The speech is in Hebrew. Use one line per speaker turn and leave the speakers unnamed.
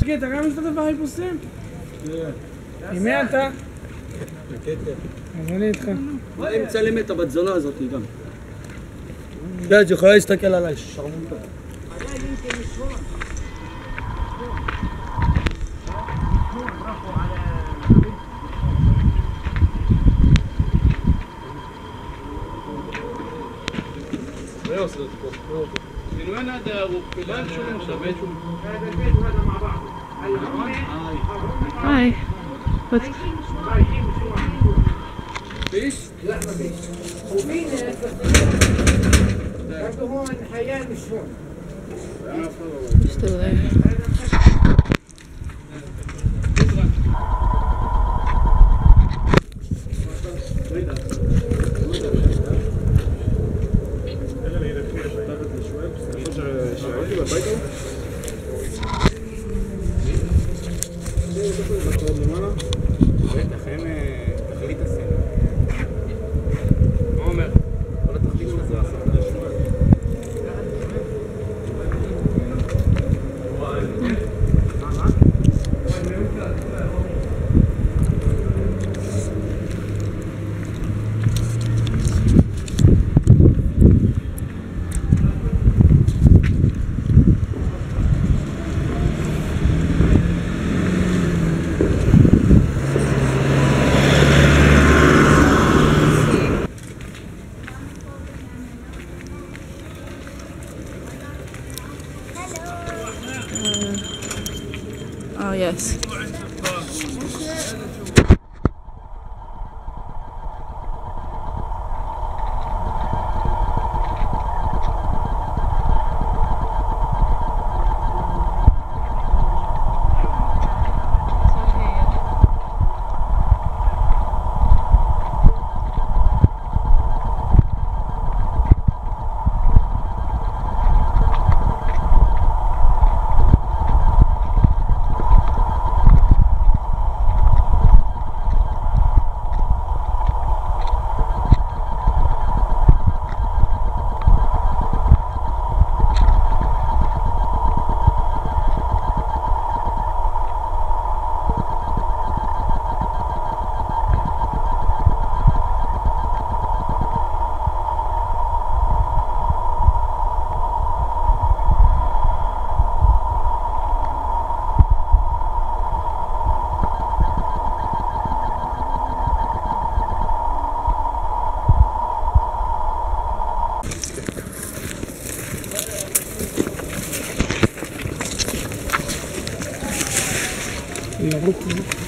מרגי, אתה גם משתתף בחיפושים?
כן.
עם מי אתה?
בקטר.
אז אני איתך.
אני מצלם את הבת זונה הזאת גם. כן, את יכולה להסתכל עליי, שרמוטה.
من وين هذا وفلان شو هذا البيت وهذا مع بعض.
هاي
فيش؟
لا ما فيش. وفي ناس برضه هون حياة مش هون.
still there. Oh yes.
مبروك.